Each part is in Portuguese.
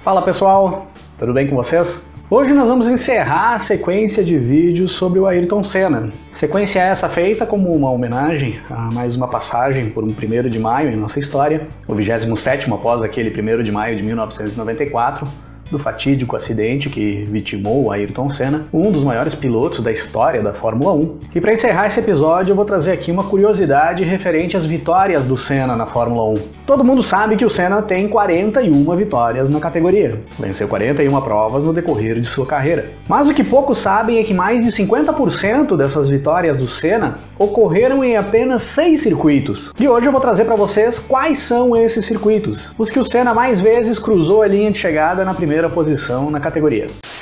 Fala pessoal, tudo bem com vocês? Hoje nós vamos encerrar a sequência de vídeos sobre o Ayrton Senna. Sequência essa feita como uma homenagem a mais uma passagem por um 1º de maio em nossa história, o 27º após aquele 1º de maio de 1994, do fatídico acidente que vitimou o Ayrton Senna, um dos maiores pilotos da história da Fórmula 1. E para encerrar esse episódio eu vou trazer aqui uma curiosidade referente às vitórias do Senna na Fórmula 1. Todo mundo sabe que o Senna tem 41 vitórias na categoria. Venceu 41 provas no decorrer de sua carreira. Mas o que poucos sabem é que mais de 50% dessas vitórias do Senna ocorreram em apenas 6 circuitos. E hoje eu vou trazer para vocês quais são esses circuitos, os que o Senna mais vezes cruzou a linha de chegada na primeira posição na categoria.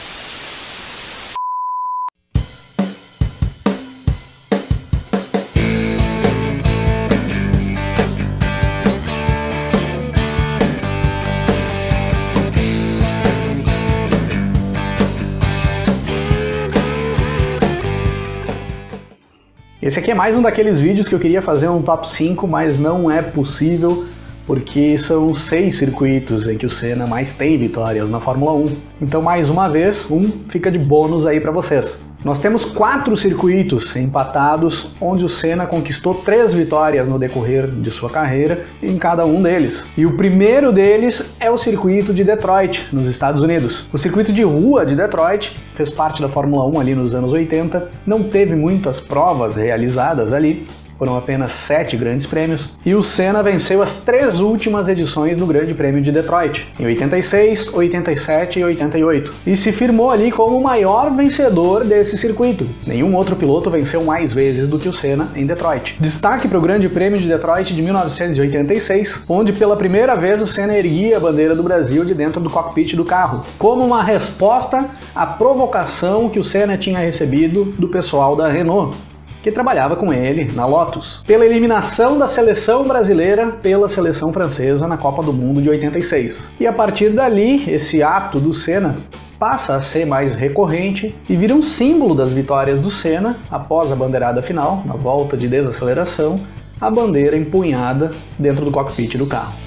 Esse aqui é mais um daqueles vídeos que eu queria fazer um top 5, mas não é possível porque são 6 circuitos em que o Senna mais tem vitórias na Fórmula 1. Então, mais uma vez, fica de bônus aí para vocês. Nós temos 4 circuitos empatados, onde o Senna conquistou 3 vitórias no decorrer de sua carreira em cada um deles. E o primeiro deles é o circuito de Detroit, nos Estados Unidos. O circuito de rua de Detroit fez parte da Fórmula 1 ali nos anos 80, não teve muitas provas realizadas ali, foram apenas 7 grandes prêmios, e o Senna venceu as 3 últimas edições do Grande Prêmio de Detroit, em 86, 87 e 88, e se firmou ali como o maior vencedor desse circuito. Nenhum outro piloto venceu mais vezes do que o Senna em Detroit. Destaque para o Grande Prêmio de Detroit de 1986, onde pela primeira vez o Senna erguia a bandeira do Brasil de dentro do cockpit do carro, como uma resposta à provocação que o Senna tinha recebido do pessoal da Renault, que trabalhava com ele na Lotus, pela eliminação da seleção brasileira pela seleção francesa na Copa do Mundo de 86. E a partir dali, esse ato do Senna passa a ser mais recorrente e vira um símbolo das vitórias do Senna após a bandeirada final, na volta de desaceleração, a bandeira empunhada dentro do cockpit do carro.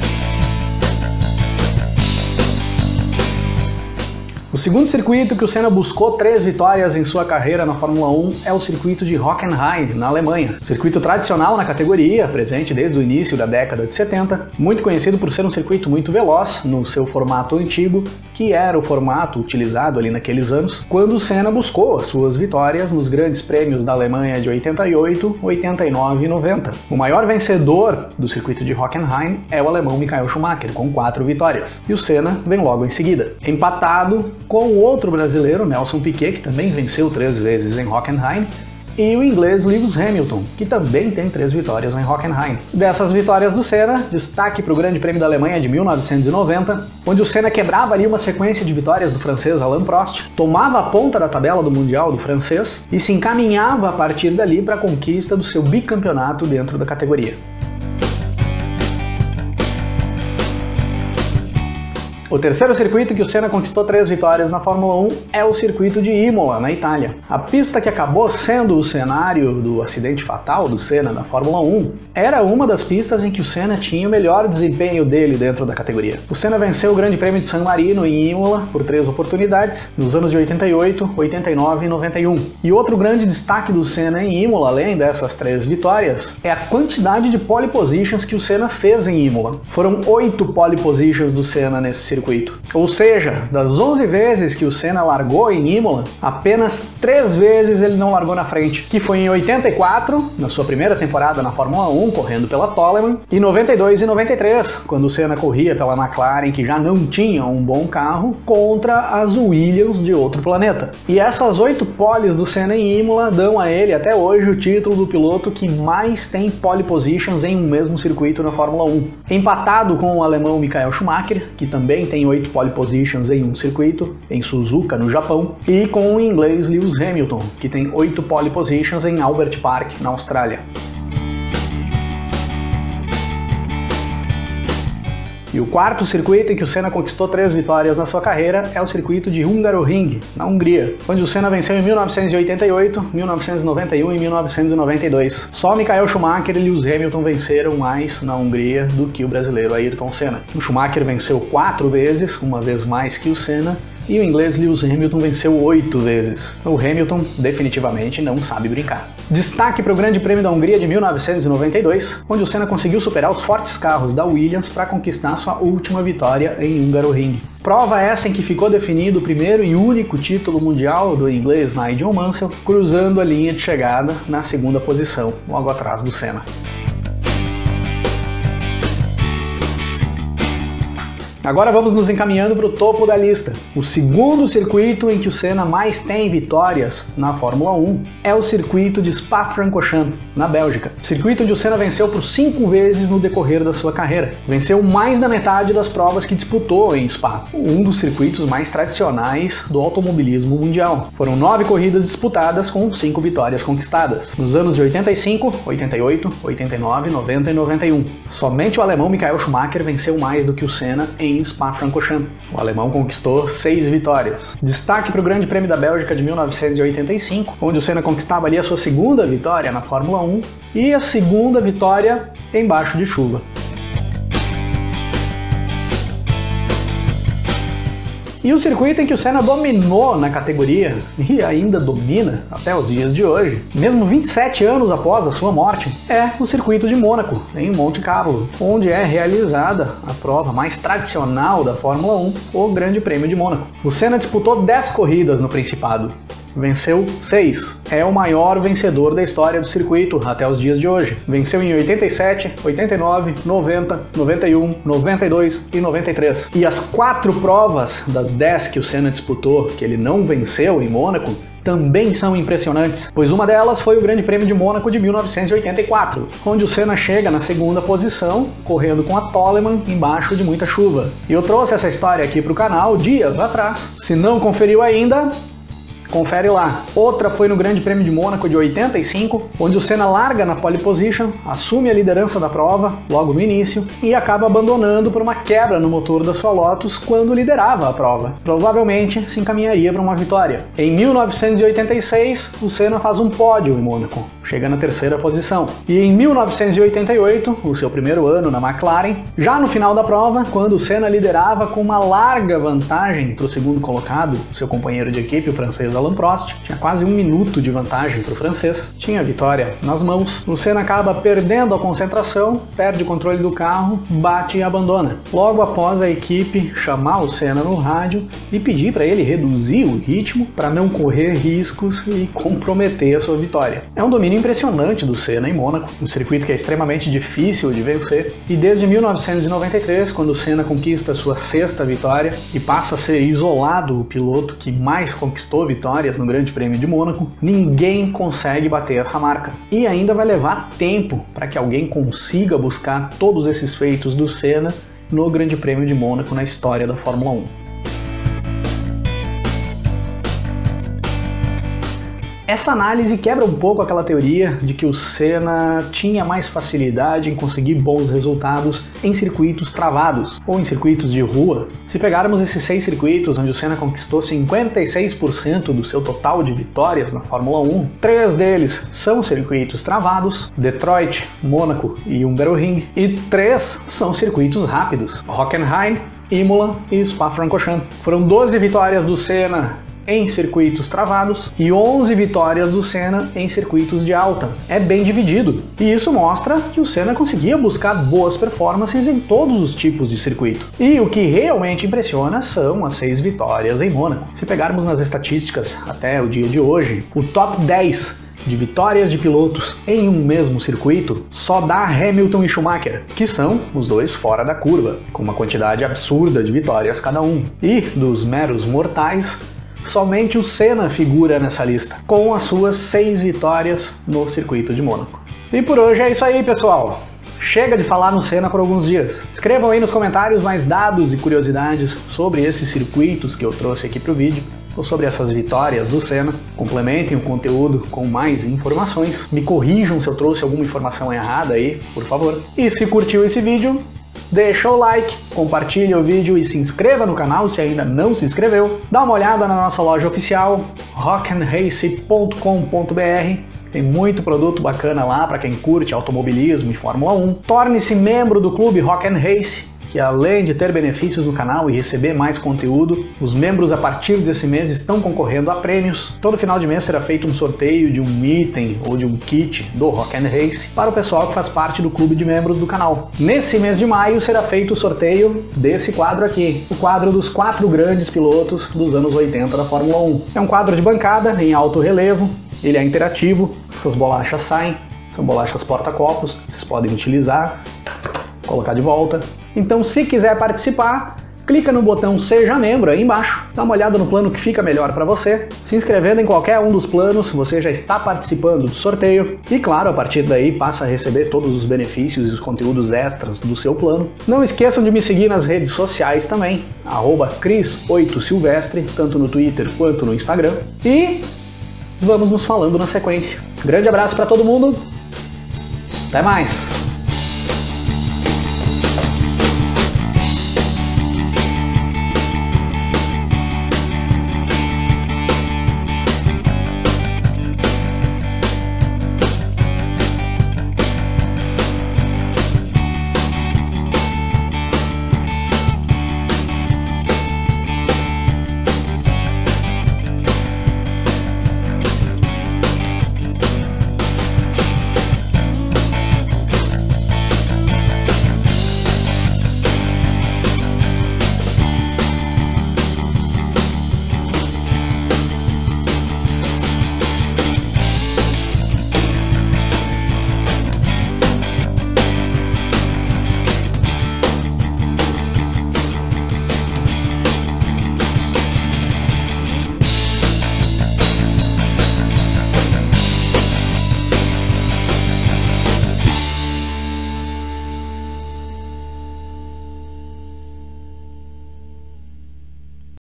O segundo circuito que o Senna buscou 3 vitórias em sua carreira na Fórmula 1 é o circuito de Hockenheim, na Alemanha. Circuito tradicional na categoria, presente desde o início da década de 70, muito conhecido por ser um circuito muito veloz no seu formato antigo, que era o formato utilizado ali naqueles anos, quando o Senna buscou as suas vitórias nos grandes prêmios da Alemanha de 88, 89 e 90. O maior vencedor do circuito de Hockenheim é o alemão Michael Schumacher, com 4 vitórias. E o Senna vem logo em seguida. Empatado com o outro brasileiro, Nelson Piquet, que também venceu 3 vezes em Hockenheim, e o inglês Lewis Hamilton, que também tem 3 vitórias em Hockenheim. Dessas vitórias do Senna, destaque para o Grande Prêmio da Alemanha de 1990, onde o Senna quebrava ali uma sequência de vitórias do francês Alain Prost, tomava a ponta da tabela do Mundial do francês e se encaminhava a partir dali para a conquista do seu bicampeonato dentro da categoria. O terceiro circuito que o Senna conquistou 3 vitórias na Fórmula 1 é o circuito de Imola, na Itália. A pista que acabou sendo o cenário do acidente fatal do Senna na Fórmula 1 era uma das pistas em que o Senna tinha o melhor desempenho dele dentro da categoria. O Senna venceu o Grande Prêmio de San Marino em Imola por 3 oportunidades, nos anos de 88, 89 e 91. E outro grande destaque do Senna em Imola, além dessas 3 vitórias, é a quantidade de pole positions que o Senna fez em Imola. Foram 8 pole positions do Senna nesse circuito. Ou seja, das 11 vezes que o Senna largou em Imola, apenas 3 vezes ele não largou na frente, que foi em 84, na sua primeira temporada na Fórmula 1, correndo pela Toleman, e 92 e 93, quando o Senna corria pela McLaren, que já não tinha um bom carro, contra as Williams de outro planeta. E essas 8 poles do Senna em Imola dão a ele até hoje o título do piloto que mais tem pole positions em um mesmo circuito na Fórmula 1. Empatado com o alemão Michael Schumacher, que também tem 8 pole positions em um circuito, em Suzuka, no Japão, e com o inglês Lewis Hamilton, que tem 8 pole positions em Albert Park, na Austrália. E E o quarto circuito em que o Senna conquistou 3 vitórias na sua carreira é o circuito de Hungaroring, na Hungria, onde o Senna venceu em 1988, 1991 e 1992. Só Michael Schumacher e Lewis Hamilton venceram mais na Hungria do que o brasileiro Ayrton Senna. O Schumacher venceu 4 vezes, uma vez mais que o Senna, e o inglês Lewis Hamilton venceu 8 vezes. O Hamilton definitivamente não sabe brincar. Destaque para o Grande Prêmio da Hungria de 1992, onde o Senna conseguiu superar os fortes carros da Williams para conquistar sua última vitória em Hungaroring. Prova essa em que ficou definido o primeiro e único título mundial do inglês Nigel Mansell, cruzando a linha de chegada na segunda posição, logo atrás do Senna. Agora vamos nos encaminhando para o topo da lista. O segundo circuito em que o Senna mais tem vitórias na Fórmula 1 é o circuito de Spa-Francorchamps, na Bélgica. Circuito onde o Senna venceu por 5 vezes no decorrer da sua carreira. Venceu mais da metade das provas que disputou em Spa, um dos circuitos mais tradicionais do automobilismo mundial. Foram 9 corridas disputadas com 5 vitórias conquistadas, nos anos de 85, 88, 89, 90 e 91. Somente o alemão Michael Schumacher venceu mais do que o Senna em Spa-Francorchamps. O alemão conquistou 6 vitórias. Destaque para o Grande Prêmio da Bélgica de 1985, onde o Senna conquistava ali a sua segunda vitória na Fórmula 1 e a segunda vitória embaixo de chuva. E o circuito em que o Senna dominou na categoria, e ainda domina até os dias de hoje, mesmo 27 anos após a sua morte, é o circuito de Mônaco, em Monte Carlo, onde é realizada a prova mais tradicional da Fórmula 1, o Grande Prêmio de Mônaco. O Senna disputou 10 corridas no Principado. Venceu 6. É o maior vencedor da história do circuito até os dias de hoje. Venceu em 87, 89, 90, 91, 92 e 93. E as 4 provas das 10 que o Senna disputou, que ele não venceu em Mônaco, também são impressionantes, pois uma delas foi o Grande Prêmio de Mônaco de 1984, onde o Senna chega na segunda posição, correndo com a Toleman embaixo de muita chuva. E eu trouxe essa história aqui para o canal dias atrás. Se não conferiu ainda, confere lá. Outra foi no Grande Prêmio de Mônaco de 85, onde o Senna larga na pole position, assume a liderança da prova logo no início e acaba abandonando por uma quebra no motor da sua Lotus quando liderava a prova. Provavelmente se encaminharia para uma vitória. Em 1986, o Senna faz um pódio em Mônaco, chega na 3ª posição. E em 1988, o seu primeiro ano na McLaren, já no final da prova, quando o Senna liderava com uma larga vantagem para o segundo colocado, seu companheiro de equipe, o francês Alain Prost, tinha quase 1 minuto de vantagem para o francês, tinha a vitória nas mãos, o Senna acaba perdendo a concentração, perde o controle do carro, bate e abandona. Logo após a equipe chamar o Senna no rádio e pedir para ele reduzir o ritmo para não correr riscos e comprometer a sua vitória. É um domínio impressionante do Senna em Mônaco, um circuito que é extremamente difícil de vencer, e desde 1993, quando o Senna conquista sua 6ª vitória e passa a ser isolado o piloto que mais conquistou vitórias no Grande Prêmio de Mônaco, ninguém consegue bater essa marca. E ainda vai levar tempo para que alguém consiga buscar todos esses feitos do Senna no Grande Prêmio de Mônaco na história da Fórmula 1. Essa análise quebra um pouco aquela teoria de que o Senna tinha mais facilidade em conseguir bons resultados em circuitos travados ou em circuitos de rua. Se pegarmos esses 6 circuitos onde o Senna conquistou 56% do seu total de vitórias na Fórmula 1, 3 deles são circuitos travados, Detroit, Mônaco e Hungaroring, e 3 são circuitos rápidos, Hockenheim, Imola e Spa-Francorchamps. Foram 12 vitórias do Senna em circuitos travados e 11 vitórias do Senna em circuitos de alta. É bem dividido. E isso mostra que o Senna conseguia buscar boas performances em todos os tipos de circuito. E o que realmente impressiona são as 6 vitórias em Mônaco. Se pegarmos nas estatísticas até o dia de hoje, o top 10 de vitórias de pilotos em um mesmo circuito só dá Hamilton e Schumacher, que são os dois fora da curva, com uma quantidade absurda de vitórias cada um. E dos meros mortais, somente o Senna figura nessa lista, com as suas 6 vitórias no circuito de Mônaco. E por hoje é isso aí, pessoal! Chega de falar no Senna por alguns dias. Escrevam aí nos comentários mais dados e curiosidades sobre esses circuitos que eu trouxe aqui para o vídeo, ou sobre essas vitórias do Senna. Complementem o conteúdo com mais informações. Me corrijam se eu trouxe alguma informação errada aí, por favor. E se curtiu esse vídeo, deixa o like, compartilha o vídeo e se inscreva no canal se ainda não se inscreveu. Dá uma olhada na nossa loja oficial, rock'n'race.com.br. Tem muito produto bacana lá para quem curte automobilismo e Fórmula 1. Torne-se membro do Clube Rock and Race, que além de ter benefícios no canal e receber mais conteúdo, os membros a partir desse mês estão concorrendo a prêmios. Todo final de mês será feito um sorteio de um item ou de um kit do Rock and Race para o pessoal que faz parte do clube de membros do canal. Nesse mês de maio será feito o sorteio desse quadro aqui, o quadro dos 4 grandes pilotos dos anos 80 da Fórmula 1. É um quadro de bancada em alto relevo, ele é interativo, essas bolachas saem, são bolachas porta-copos, vocês podem utilizar, colocar de volta. Então, se quiser participar, clica no botão Seja Membro aí embaixo, dá uma olhada no plano que fica melhor para você. Se inscrevendo em qualquer um dos planos, você já está participando do sorteio e, claro, a partir daí passa a receber todos os benefícios e os conteúdos extras do seu plano. Não esqueçam de me seguir nas redes sociais também, @Cris8Silvestre, tanto no Twitter quanto no Instagram. E vamos nos falando na sequência. Grande abraço para todo mundo, até mais!